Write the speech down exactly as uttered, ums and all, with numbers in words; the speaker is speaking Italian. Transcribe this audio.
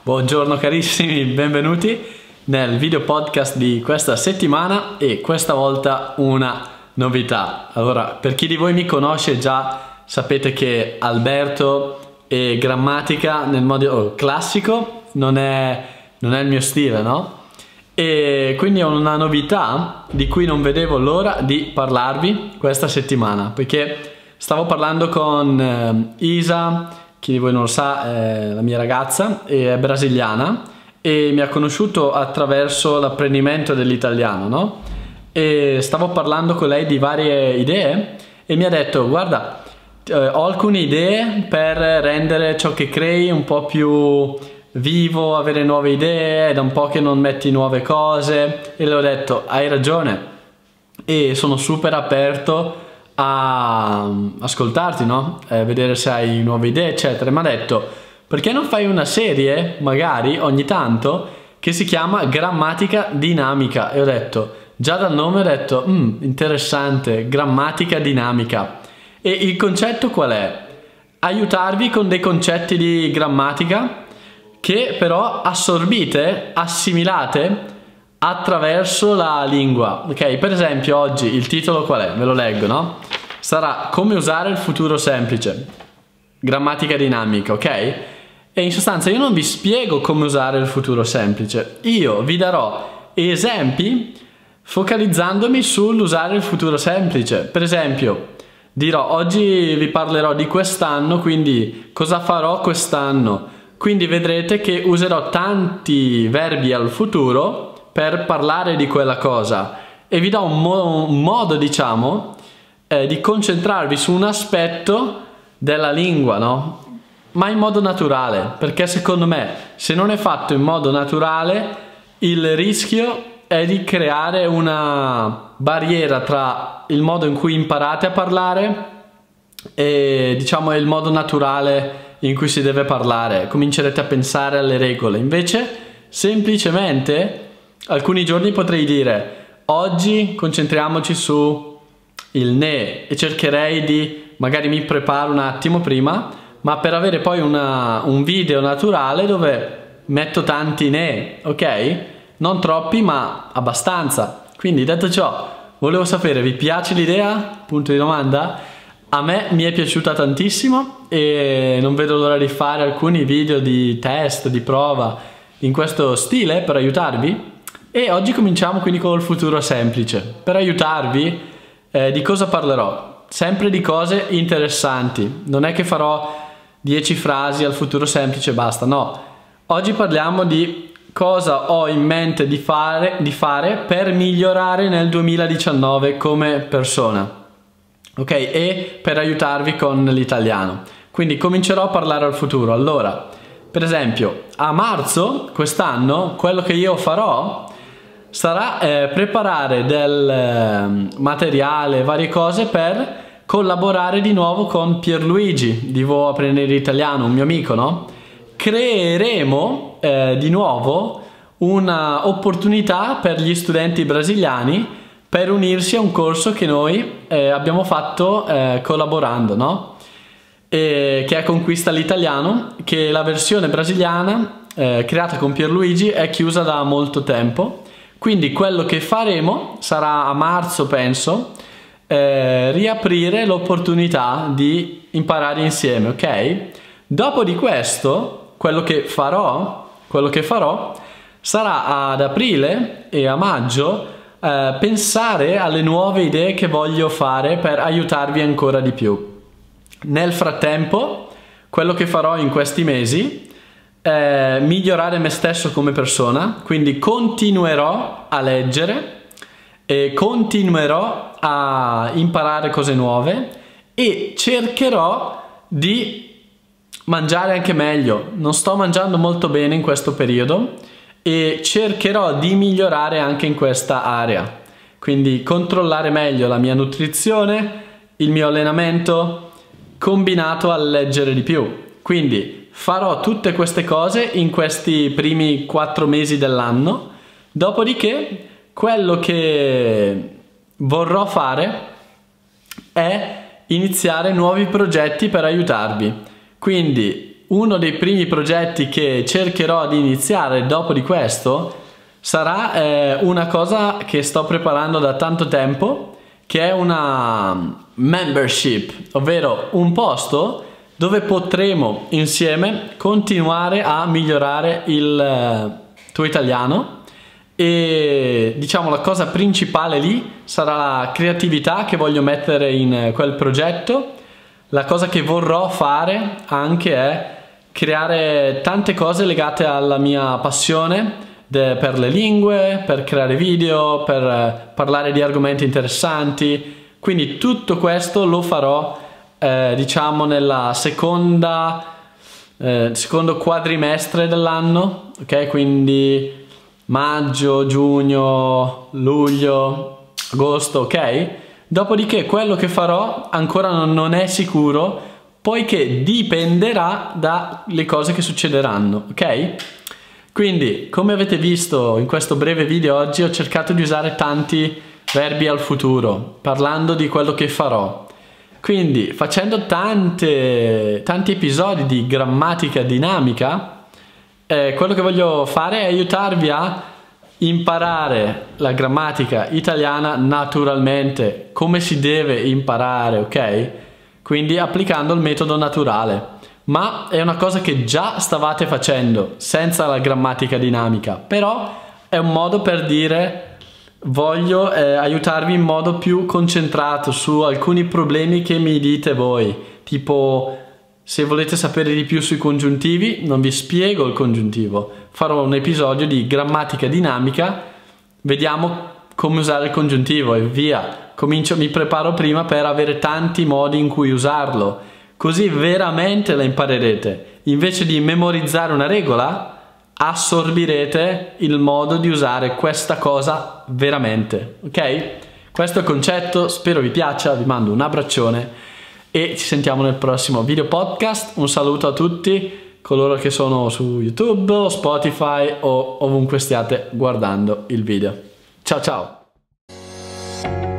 Buongiorno carissimi, benvenuti nel video podcast di questa settimana e questa volta una novità. Allora, per chi di voi mi conosce già sapete che Alberto e grammatica nel modo classico non è, non è il mio stile, no? E quindi ho una novità di cui non vedevo l'ora di parlarvi questa settimana, perché stavo parlando con eh, Isa. Chi di voi non lo sa, è la mia ragazza, è brasiliana e mi ha conosciuto attraverso l'apprendimento dell'italiano, no? E stavo parlando con lei di varie idee e mi ha detto: guarda, eh, ho alcune idee per rendere ciò che crei un po' più vivo, avere nuove idee, è da un po' che non metti nuove cose. E le ho detto: hai ragione, e sono super aperto a ascoltarti, no? Eh, vedere se hai nuove idee, eccetera. Mi ha detto: perché non fai una serie, magari ogni tanto, che si chiama Grammatica Dinamica? E ho detto, già dal nome ho detto, mm, interessante, grammatica dinamica. E il concetto qual è? Aiutarvi con dei concetti di grammatica che però assorbite, assimilate attraverso la lingua. Ok, per esempio oggi il titolo qual è? Ve lo leggo, no? Sarà come usare il futuro semplice, grammatica dinamica, ok? E in sostanza io non vi spiego come usare il futuro semplice, io vi darò esempi focalizzandomi sull'usare il futuro semplice. Per esempio dirò: oggi vi parlerò di quest'anno, quindi cosa farò quest'anno, quindi vedrete che userò tanti verbi al futuro per parlare di quella cosa e vi do un, mo un modo, diciamo, eh, di concentrarvi su un aspetto della lingua, no? Ma in modo naturale, perché secondo me se non è fatto in modo naturale il rischio è di creare una barriera tra il modo in cui imparate a parlare e, diciamo, il modo naturale in cui si deve parlare. Comincerete a pensare alle regole. Invece semplicemente alcuni giorni potrei dire: oggi concentriamoci su il ne, e cercherei di, magari mi preparo un attimo prima, ma per avere poi una, un video naturale dove metto tanti ne, ok? Non troppi, ma abbastanza. Quindi, detto ciò, volevo sapere, vi piace l'idea? Punto di domanda. A me mi è piaciuta tantissimo e non vedo l'ora di fare alcuni video di test, di prova in questo stile per aiutarvi. E oggi cominciamo quindi col futuro semplice. Per aiutarvi, eh, di cosa parlerò? Sempre di cose interessanti. Non è che farò dieci frasi al futuro semplice e basta, no. Oggi parliamo di cosa ho in mente di fare, di fare per migliorare nel duemiladiciannove come persona. Ok? E per aiutarvi con l'italiano. Quindi comincerò a parlare al futuro. Allora, per esempio, a marzo quest'anno, quello che io farò sarà eh, preparare del eh, materiale, varie cose per collaborare di nuovo con Pierluigi di Vo Apprendere Italiano, un mio amico, no? Creeremo eh, di nuovo una opportunità per gli studenti brasiliani per unirsi a un corso che noi eh, abbiamo fatto eh, collaborando, no? E che è Conquista l'Italiano, che la versione brasiliana eh, creata con Pierluigi è chiusa da molto tempo. Quindi quello che faremo sarà a marzo, penso, eh, riaprire l'opportunità di imparare insieme, ok? Dopo di questo, quello che farò, quello che farò sarà ad aprile e a maggio eh, pensare alle nuove idee che voglio fare per aiutarvi ancora di più. Nel frattempo, quello che farò in questi mesi Eh, migliorare me stesso come persona, quindi continuerò a leggere e continuerò a imparare cose nuove e cercherò di mangiare anche meglio. Non sto mangiando molto bene in questo periodo e cercherò di migliorare anche in questa area, quindi controllare meglio la mia nutrizione, il mio allenamento combinato al leggere di più. Quindi farò tutte queste cose in questi primi quattro mesi dell'anno, dopodiché quello che vorrò fare è iniziare nuovi progetti per aiutarvi. Quindi uno dei primi progetti che cercherò di iniziare dopo di questo sarà eh, una cosa che sto preparando da tanto tempo, che è una membership, ovvero un posto dove potremo insieme continuare a migliorare il eh, tuo italiano. E diciamo la cosa principale lì sarà la creatività che voglio mettere in quel progetto. La cosa che vorrò fare anche è creare tante cose legate alla mia passione de- per le lingue, per creare video, per eh, parlare di argomenti interessanti. Quindi tutto questo lo farò eh, diciamo nella seconda eh, secondo quadrimestre dell'anno, ok? Quindi maggio, giugno, luglio, agosto, ok? Dopodiché quello che farò ancora non, non è sicuro, poiché dipenderà dalle cose che succederanno, ok? Quindi, come avete visto in questo breve video oggi, ho cercato di usare tanti verbi al futuro, parlando di quello che farò. Quindi, facendo tante, tanti episodi di grammatica dinamica, Eh, quello che voglio fare è aiutarvi a imparare la grammatica italiana naturalmente, come si deve imparare, ok? Quindi applicando il metodo naturale. Ma è una cosa che già stavate facendo senza la grammatica dinamica, però è un modo per dire voglio eh, aiutarvi in modo più concentrato su alcuni problemi che mi dite voi, tipo se volete sapere di più sui congiuntivi, non vi spiego il congiuntivo, farò un episodio di grammatica dinamica, vediamo come usare il congiuntivo e via. Comincio, mi preparo prima per avere tanti modi in cui usarlo, così veramente la imparerete. Invece di memorizzare una regola, assorbirete il modo di usare questa cosa veramente, ok? Questo è il concetto, spero vi piaccia, vi mando un abbraccione e ci sentiamo nel prossimo video podcast. Un saluto a tutti coloro che sono su YouTube o Spotify o ovunque stiate guardando il video. Ciao ciao!